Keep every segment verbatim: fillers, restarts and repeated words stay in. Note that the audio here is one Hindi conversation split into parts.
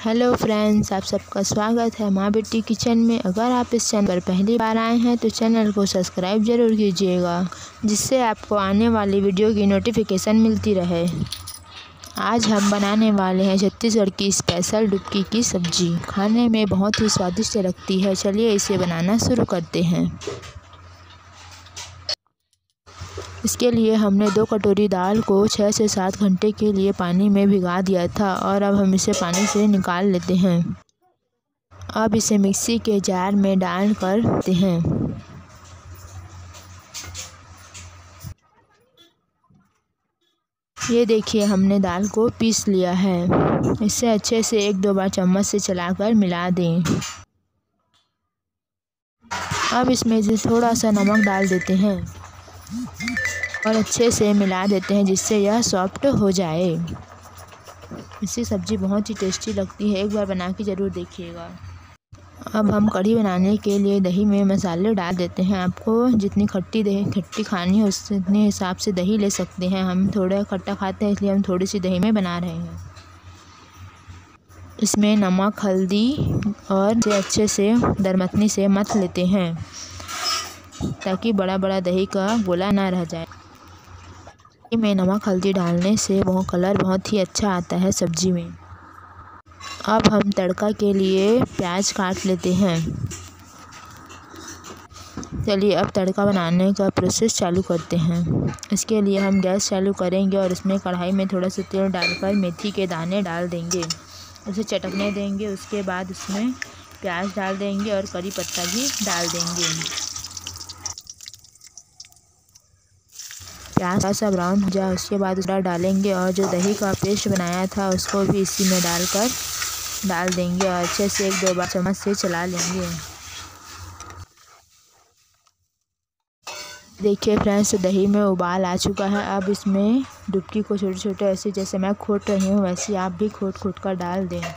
हेलो फ्रेंड्स, आप सबका स्वागत है माँ बेटी किचन में। अगर आप इस चैनल पर पहली बार आए हैं तो चैनल को सब्सक्राइब ज़रूर कीजिएगा, जिससे आपको आने वाली वीडियो की नोटिफिकेशन मिलती रहे। आज हम बनाने वाले हैं छत्तीसगढ़ की स्पेशल डुबकी की सब्जी। खाने में बहुत ही स्वादिष्ट लगती है। चलिए इसे बनाना शुरू करते हैं। इसके लिए हमने दो कटोरी दाल को छः से सात घंटे के लिए पानी में भिगा दिया था और अब हम इसे पानी से निकाल लेते हैं। अब इसे मिक्सी के जार में डाल कर देते हैं। ये देखिए, हमने दाल को पीस लिया है। इसे अच्छे से एक दो बार चम्मच से चलाकर मिला दें। अब इसमें से थोड़ा सा नमक डाल देते हैं और अच्छे से मिला देते हैं, जिससे यह सॉफ्ट हो जाए। इसकी सब्ज़ी बहुत ही टेस्टी लगती है, एक बार बना के ज़रूर देखिएगा। अब हम कढ़ी बनाने के लिए दही में मसाले डाल देते हैं। आपको जितनी खट्टी दही खट्टी खानी है उससे उतने हिसाब से दही ले सकते हैं। हम थोड़ा खट्टा खाते हैं, इसलिए हम थोड़ी सी दही में बना रहे हैं। इसमें नमक, हल्दी और इसे अच्छे से दरमथनी से मथ लेते हैं, ताकि बड़ा बड़ा दही का गोला ना रह जाए। में नमक हल्दी डालने से वो कलर बहुत ही अच्छा आता है सब्जी में। अब हम तड़का के लिए प्याज काट लेते हैं। चलिए अब तड़का बनाने का प्रोसेस चालू करते हैं। इसके लिए हम गैस चालू करेंगे और इसमें कढ़ाई में थोड़ा सा तेल डालकर मेथी के दाने डाल देंगे, उसे चटकने देंगे। उसके बाद उसमें प्याज डाल देंगे और करी पत्ता भी डाल देंगे। प्याज सा ब्राउन हो जाए उसके बाद उसका डालेंगे और जो दही का पेस्ट बनाया था उसको भी इसी में डालकर डाल देंगे और अच्छे से एक दो बार चम्मच से चला लेंगे। देखिए फ्रेंड्स, दही में उबाल आ चुका है। अब इसमें डुबकी को छोटे छोटे ऐसे जैसे मैं खोट रही हूँ वैसे आप भी खोट खोट कर डाल दें।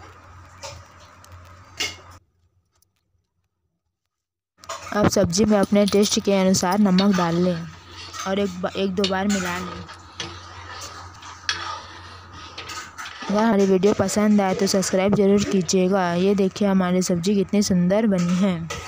अब सब्जी में अपने टेस्ट के अनुसार नमक डाल लें और एक एक दो बार मिला लें। अगर हमारी वीडियो पसंद आए तो सब्सक्राइब ज़रूर कीजिएगा। ये देखिए हमारी सब्ज़ी कितनी सुंदर बनी है।